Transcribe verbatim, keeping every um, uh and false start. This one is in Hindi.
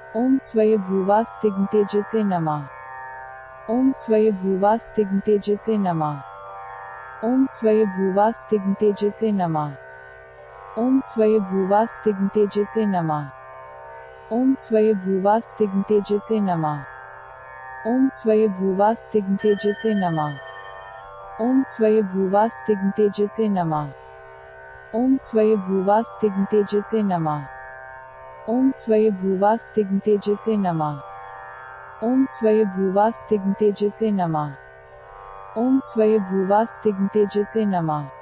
ओम स्वयंभुवास्तिग्तेजसे नमः। ओम स्वयंभुवास्तिग्तेजसे नमः। ओम स्वयंभुवास्तिग्तेजसे नमः। ओम स्वयंभुवास्तिग्तेजसे नमः। ओम स्वयंभुवास्तिग्तेजसे नमः। ओम स्वयंभुवास्तिग्तेजसे नमः। ओम स्वयंभुवास्तिग्तेजसे नमः। ओम स्वयंभुवास्तिग्तेजसे नमः। ओम स्वयंभुवास्तिग्तेजसे नमः। ओम स्वयंभुवास्तिग्तेजसे नमः। ओम स्वयंभुवास्तिग्तेजसे नमः।